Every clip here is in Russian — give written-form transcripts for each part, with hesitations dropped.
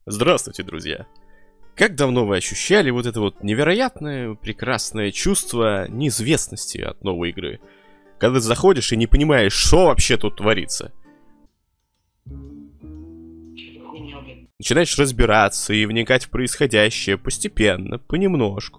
Здравствуйте, друзья! Как давно вы ощущали вот это вот невероятное, прекрасное чувство неизвестности от новой игры? Когда ты заходишь и не понимаешь, что вообще тут творится. Начинаешь разбираться и вникать в происходящее постепенно, понемножку.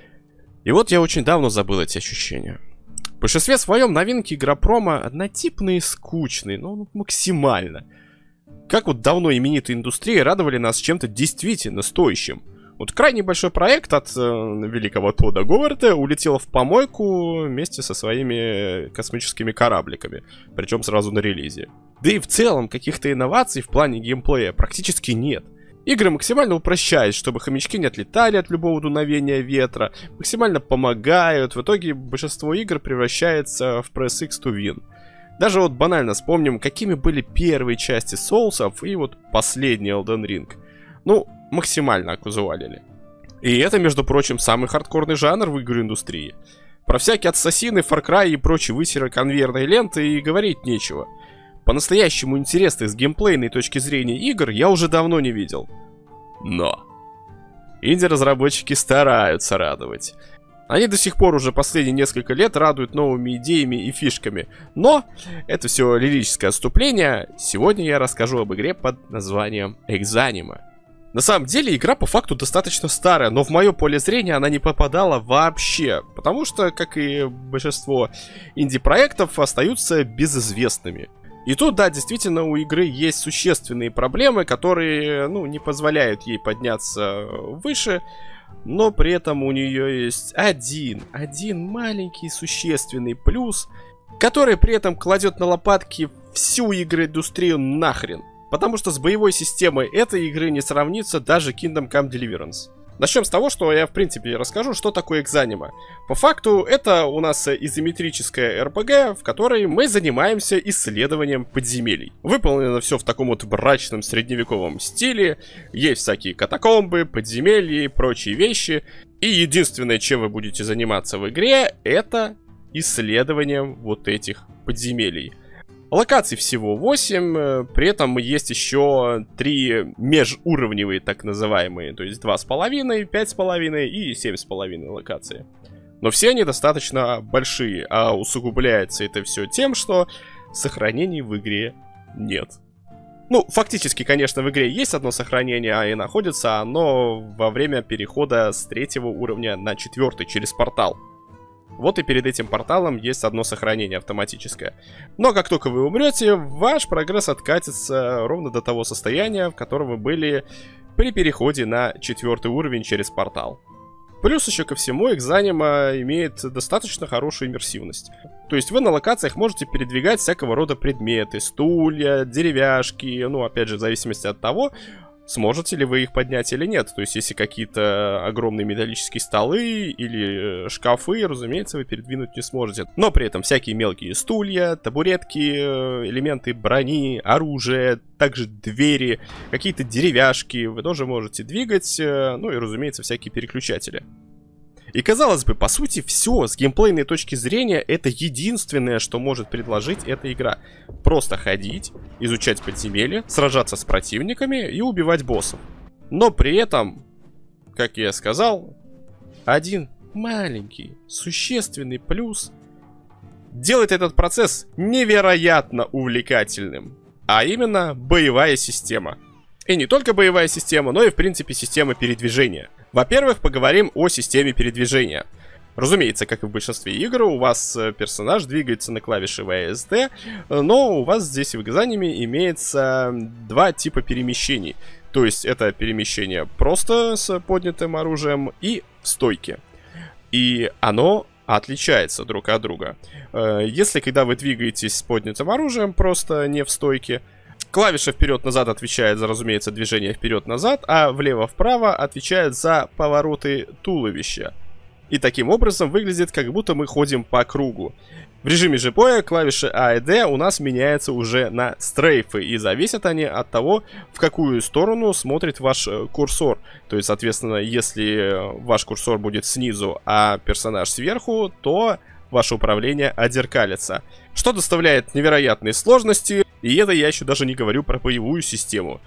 И вот я очень давно забыл эти ощущения. В большинстве своем новинки Игропрома однотипные и скучные, ну максимально. Как вот давно именитые индустрии радовали нас чем-то действительно стоящим. Вот крайне большой проект от великого Тодда Говарда улетел в помойку вместе со своими космическими корабликами. Причем сразу на релизе. Да и в целом каких-то инноваций в плане геймплея практически нет. Игры максимально упрощают, чтобы хомячки не отлетали от любого дуновения ветра, максимально помогают, в итоге большинство игр превращается в Press X to Win. Даже вот банально вспомним, какими были первые части Соулсов и вот последний Elden Ring. Ну, максимально оказуалили. И это, между прочим, самый хардкорный жанр в игроиндустрии. Про всякие ассасины, Far Cry и прочие высеры конвейерной ленты и говорить нечего. По-настоящему интересных с геймплейной точки зрения игр я уже давно не видел. Но инди-разработчики стараются радовать. Они до сих пор уже последние несколько лет радуют новыми идеями и фишками. Но это все лирическое отступление. Сегодня я расскажу об игре под названием Exanima. На самом деле игра по факту достаточно старая, но в мое поле зрения она не попадала вообще. Потому что, как и большинство инди-проектов, остаются безызвестными. И тут, да, действительно, у игры есть существенные проблемы, которые, не позволяют ей подняться выше. Но при этом у нее есть один маленький существенный плюс, который при этом кладет на лопатки всю игроиндустрию нахрен. Потому что с боевой системой этой игры не сравнится даже Kingdom Come Deliverance. Начнем с того, что я в принципе расскажу, что такое Exanima. По факту это у нас изометрическая RPG, в которой мы занимаемся исследованием подземелий. Выполнено все в таком вот мрачном средневековом стиле. Есть всякие катакомбы, подземелья и прочие вещи. И единственное, чем вы будете заниматься в игре, это исследованием вот этих подземелий. Локаций всего 8, при этом есть еще 3 межуровневые, так называемые, то есть 2,5, 5,5 и 7,5 локации. Но все они достаточно большие, а усугубляется это все тем, что сохранений в игре нет. Ну, фактически, конечно, в игре есть одно сохранение, и находится оно во время перехода с 3-го уровня на 4-й через портал. Вот и перед этим порталом есть одно сохранение автоматическое. Но как только вы умрете, ваш прогресс откатится ровно до того состояния, в котором вы были при переходе на 4-й уровень через портал. Плюс еще ко всему, Exanima имеет достаточно хорошую иммерсивность. То есть вы на локациях можете передвигать всякого рода предметы, стулья, деревяшки, опять же, в зависимости от того, сможете ли вы их поднять или нет. То есть, если какие-то огромные металлические столы или шкафы, разумеется, вы передвинуть не сможете. Но при этом всякие мелкие стулья, табуретки, элементы брони, оружие, также двери, какие-то деревяшки вы тоже можете двигать. Ну и, разумеется, всякие переключатели. И казалось бы, по сути, все с геймплейной точки зрения это единственное, что может предложить эта игра. Просто ходить, изучать подземелья, сражаться с противниками и убивать боссов. Но при этом, как я сказал, один маленький, существенный плюс делает этот процесс невероятно увлекательным. А именно, боевая система. И не только боевая система, но и, в принципе, система передвижения. Во-первых, поговорим о системе передвижения. Разумеется, как и в большинстве игр, у вас персонаж двигается на клавише WASD, но у вас здесь в Exanima имеется 2 типа перемещений. То есть это перемещение просто с поднятым оружием и в стойке. И оно отличается друг от друга. Если когда вы двигаетесь с поднятым оружием, просто не в стойке, клавиша вперед-назад отвечает за, разумеется, движение вперед-назад, а влево-вправо отвечает за повороты туловища. И таким образом выглядит, как будто мы ходим по кругу. В режиме же боя клавиши А и Д у нас меняются уже на стрейфы, и зависят они от того, в какую сторону смотрит ваш курсор. То есть, соответственно, если ваш курсор будет снизу, а персонаж сверху, то ваше управление отзеркалится. Что доставляет невероятные сложности, и это я еще даже не говорю про боевую систему.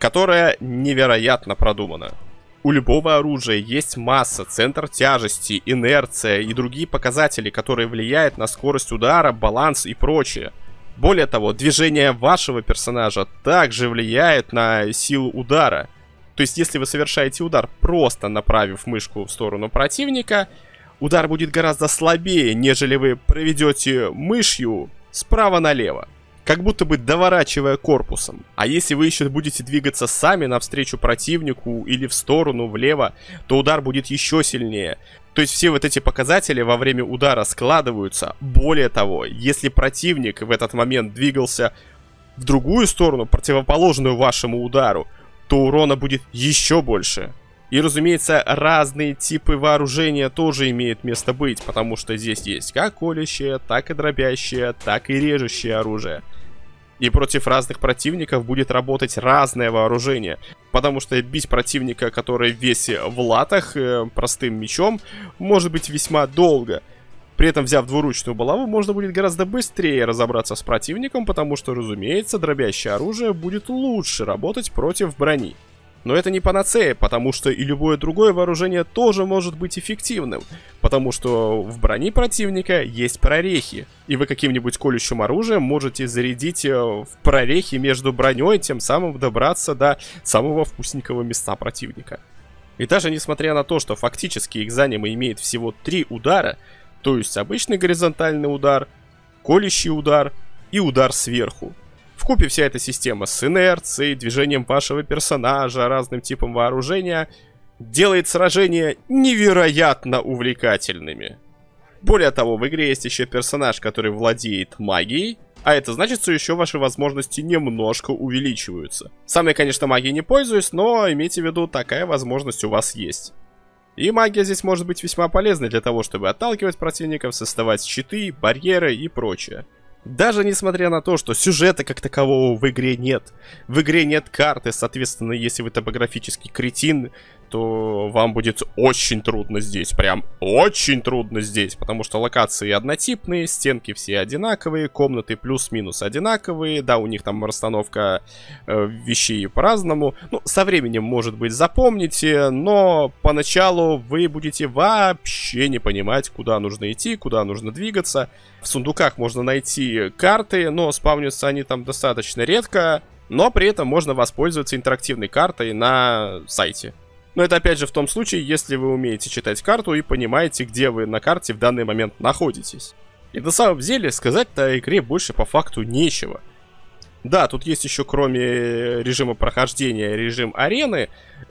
которая невероятно продумана. У любого оружия есть масса, центр тяжести, инерция и другие показатели, которые влияют на скорость удара, баланс и прочее. Более того, движение вашего персонажа также влияет на силу удара. То есть, если вы совершаете удар, просто направив мышку в сторону противника, удар будет гораздо слабее, нежели вы проведете мышью справа налево, как будто бы доворачивая корпусом. А если вы еще будете двигаться сами навстречу противнику или в сторону, влево, то удар будет еще сильнее. То есть все вот эти показатели во время удара складываются. Более того, если противник в этот момент двигался в другую сторону, противоположную вашему удару, то урона будет еще больше. И, разумеется, разные типы вооружения тоже имеют место быть, потому что здесь есть как колющее, так и дробящее, так и режущее оружие. И против разных противников будет работать разное вооружение, потому что бить противника, который весь в латах, простым мечом, может быть весьма долго. При этом, взяв двуручную булаву, можно будет гораздо быстрее разобраться с противником, потому что, разумеется, дробящее оружие будет лучше работать против брони. Но это не панацея, потому что и любое другое вооружение тоже может быть эффективным, потому что в броне противника есть прорехи, и вы каким-нибудь колющим оружием можете зарядить в прорехи между броней, тем самым добраться до самого вкусненького места противника. И даже несмотря на то, что фактически Экзанима имеет всего 3 удара, то есть обычный горизонтальный удар, колющий удар и удар сверху. Вкупе вся эта система с инерцией, движением вашего персонажа, разным типом вооружения делает сражения невероятно увлекательными. Более того, в игре есть еще персонаж, который владеет магией, а это значит, что еще ваши возможности немножко увеличиваются. Сам я, конечно, магией не пользуюсь, но имейте в виду, такая возможность у вас есть. И магия здесь может быть весьма полезной для того, чтобы отталкивать противников, создавать щиты, барьеры и прочее. Даже несмотря на то, что сюжета как такового в игре нет. В игре нет карты, соответственно, если вы топографический кретин, то вам будет очень трудно здесь. Прям очень трудно здесь, потому что локации однотипные, стенки все одинаковые, комнаты плюс-минус одинаковые. Да, у них там расстановка вещей по-разному. Ну, со временем, может быть, запомните, но поначалу вы будете вообще не понимать, куда нужно идти, куда нужно двигаться. В сундуках можно найти карты, но спавнятся они там достаточно редко. Но при этом можно воспользоваться интерактивной картой на сайте. Но это опять же в том случае, если вы умеете читать карту и понимаете, где вы на карте в данный момент находитесь. И на самом деле сказать-то о игре больше по факту нечего. Да, тут есть еще кроме режима прохождения режим арены.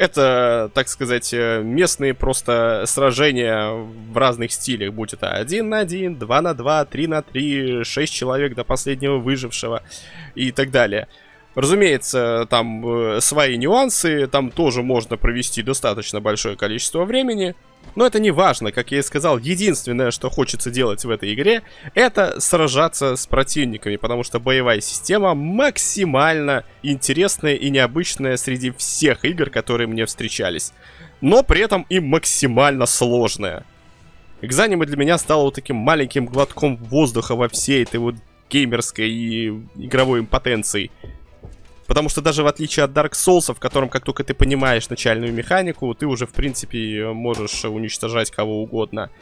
Это, так сказать, местные просто сражения в разных стилях. Будь это 1 на 1, 2 на 2, 3 на 3, 6 человек до последнего выжившего и так далее. Разумеется, там свои нюансы, там тоже можно провести достаточно большое количество времени. Но это не важно, как я и сказал, единственное, что хочется делать в этой игре, это сражаться с противниками, потому что боевая система максимально интересная и необычная среди всех игр, которые мне встречались. Но при этом и максимально сложная. Экзанима для меня стала вот таким маленьким глотком воздуха во всей этой вот геймерской и игровой импотенции. Потому что даже в отличие от Dark Souls, в котором как только ты понимаешь начальную механику, ты уже в принципе можешь уничтожать кого угодно.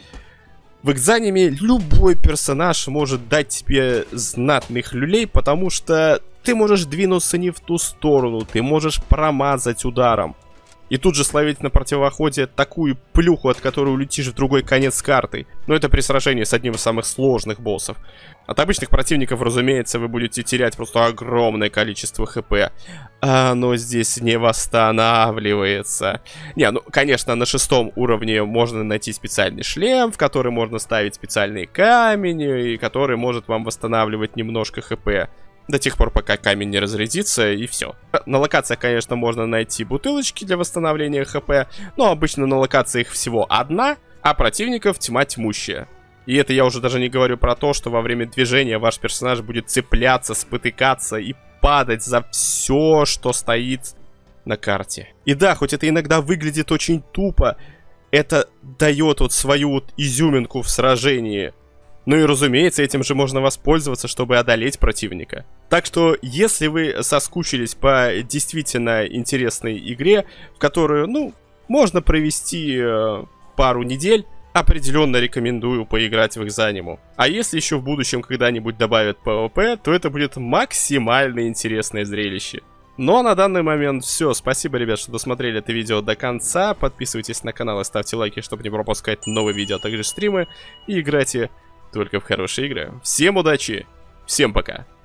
В Экзаниме любой персонаж может дать тебе знатных люлей, потому что ты можешь двинуться не в ту сторону, ты можешь промазать ударом. И тут же словить на противоходе такую плюху, от которой улетишь в другой конец карты. Но это при сражении с одним из самых сложных боссов. От обычных противников, разумеется, вы будете терять просто огромное количество хп. А оно здесь не восстанавливается. Не, ну, конечно, на 6-м уровне можно найти специальный шлем, в который можно ставить специальный камень, и который может вам восстанавливать немножко хп. До тех пор, пока камень не разрядится, и все. На локациях, конечно, можно найти бутылочки для восстановления хп, но обычно на локациях всего одна, а противников тьма тьмущая. И это я уже даже не говорю про то, что во время движения ваш персонаж будет цепляться, спотыкаться и падать за все, что стоит на карте. И да, хоть это иногда выглядит очень тупо, это дает вот свою вот изюминку в сражении. Ну и разумеется, этим же можно воспользоваться, чтобы одолеть противника. Так что, если вы соскучились по действительно интересной игре, в которую, ну, можно провести пару недель, определенно рекомендую поиграть в Экзаниму. А если еще в будущем когда-нибудь добавят PvP, то это будет максимально интересное зрелище. Ну а на данный момент все. Спасибо, ребят, что досмотрели это видео до конца. Подписывайтесь на канал и ставьте лайки, чтобы не пропускать новые видео, а также стримы. И играйте только в хорошие игры. Всем удачи, всем пока.